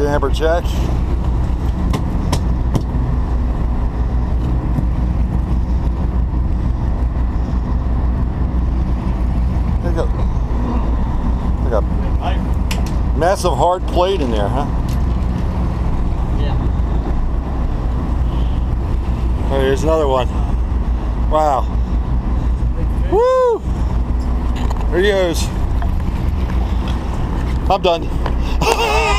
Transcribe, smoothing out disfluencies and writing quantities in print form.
Amberjack. They got massive hard plate in there, huh? Yeah. Oh, here's another one. Wow. Woo! There he goes. I'm done.